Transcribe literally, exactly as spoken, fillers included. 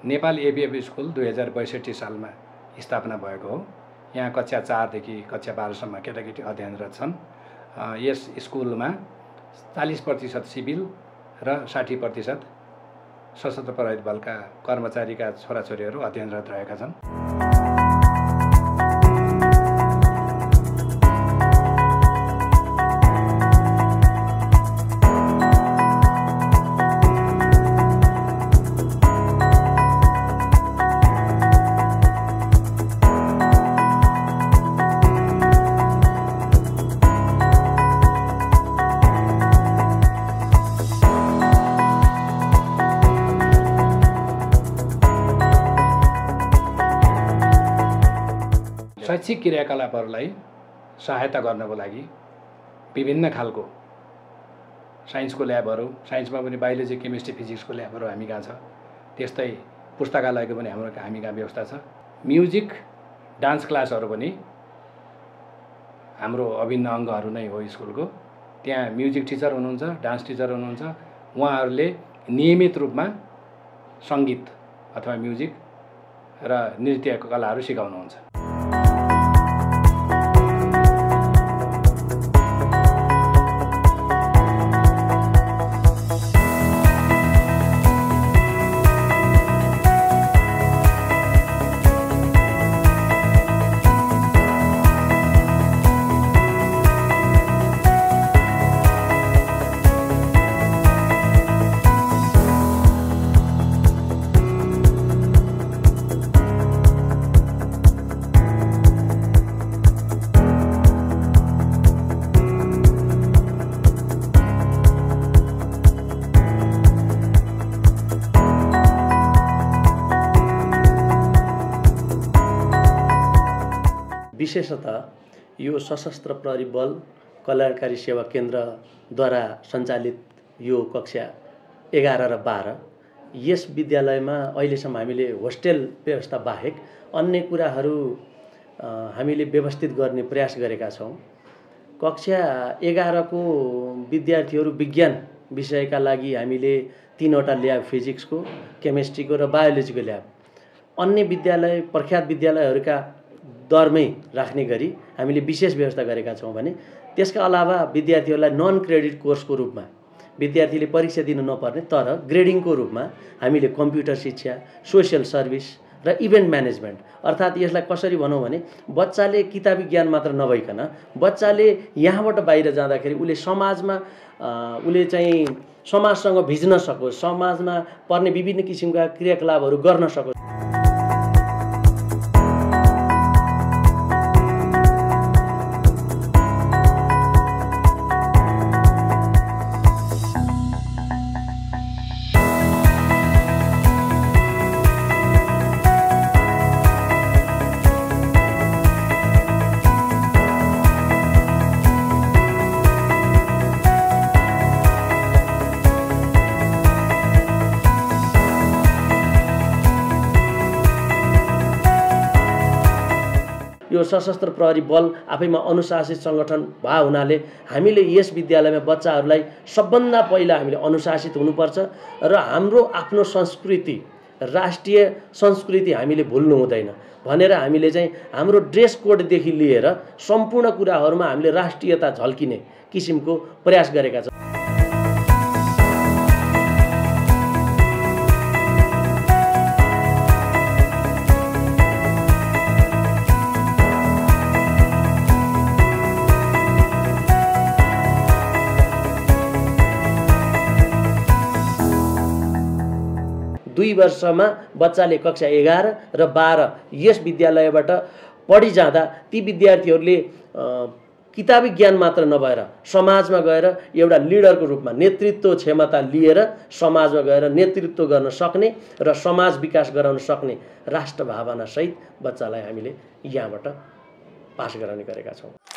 Nepal ABF school दुई हजार बैसठी सालमा स्थापना भएको हो। यहाँ कक्षा चारदेखि कक्षा बाह्रसम्म केटाकेटी अध्ययनरत छन्। यस स्कुलमा चालीस प्रतिशत सिभिल र साठी प्रतिशत सशस्त्र प्रहरी बलका कर्मचारीका छोराछोरीहरू अध्ययनरत रहेका छन्। शैक्षिक क्रियाकलापहरूलाई सहायता गर्नको लागि विभिन्न खालको साइन्सको ल्याबहरू, साइन्समा पनि बायोलोजी, केमिस्ट्री, फिजिक्सको ल्याबहरू हामी कहाँ छ। त्यस्तै पुस्तकालयको पनि हाम्रो हामी कहाँ व्यवस्था छ। म्युजिक, डान्स क्लासहरू पनि हाम्रो अभिन्न अङ्गहरू नै हो स्कुलको। त्यहाँ म्युजिक टिचर हुनुहुन्छ, डान्स टिचर हुनुहुन्छ। उहाँहरूले नियमित रूपमा सङ्गीत अथवा म्युजिक र नृत्यको कलाहरू सिकाउनुहुन्छ। विशेषतः यो सशस्त्र प्रहरी बल कल्याणकारी सेवा केन्द्रद्वारा सञ्चालित यो कक्षा एघार र बाह्र, यस विद्यालयमा अहिलेसम्म हामीले होस्टेल व्यवस्था बाहेक अन्य कुराहरू हामीले व्यवस्थित गर्ने प्रयास गरेका छौँ। कक्षा एघारको विद्यार्थीहरू विज्ञान विषयका लागि हामीले तीनवटा ल्याब, फिजिक्सको, केमिस्ट्रीको र बायोलोजीको ल्याब अन्य विद्यालय प्रख्यात विद्यालयहरूका दरमै राख्ने गरी हामीले विशेष व्यवस्था गरेका छौँ भने त्यसका अलावा विद्यार्थीहरूलाई नन क्रेडिट कोर्सको रूपमा विद्यार्थीले परीक्षा दिन नपर्ने तर ग्रेडिङको रूपमा हामीले कम्प्युटर शिक्षा, सोसियल सर्भिस र इभेन्ट म्यानेजमेन्ट, अर्थात् यसलाई कसरी भनौँ भने बच्चाले किताबी ज्ञान मात्र नभइकन बच्चाले यहाँबाट बाहिर जाँदाखेरि उसले समाजमा उसले चाहिँ समाजसँग भिज्न सकोस्, समाजमा पर्ने विभिन्न किसिमका क्रियाकलापहरू गर्न सकोस्। यो सशस्त्र प्रहरी बल आफैमा अनुशासित सङ्गठन भए हुनाले हामीले यस विद्यालयमा बच्चाहरूलाई सबभन्दा पहिला हामीले अनुशासित हुनुपर्छ र हाम्रो आफ्नो संस्कृति, राष्ट्रिय संस्कृति हामीले भुल्नु हुँदैन भनेर हामीले चाहिँ हाम्रो ड्रेस कोडदेखि लिएर सम्पूर्ण कुराहरूमा हामीले राष्ट्रियता झल्किने किसिमको प्रयास गरेका छौँ। दुई वर्षमा बच्चाले कक्षा एघार र बाह्र यस विद्यालयबाट पढि जाँदा ती विद्यार्थीहरूले किताबी ज्ञान मात्र नभएर समाजमा गएर एउटा लिडरको रूपमा नेतृत्व क्षमता लिएर समाजमा गएर नेतृत्व गर्न सक्ने र समाज विकास गराउन सक्ने राष्ट्र भावना सहित बच्चालाई हामीले यहाँबाट पास गराउने गरेका छौँ।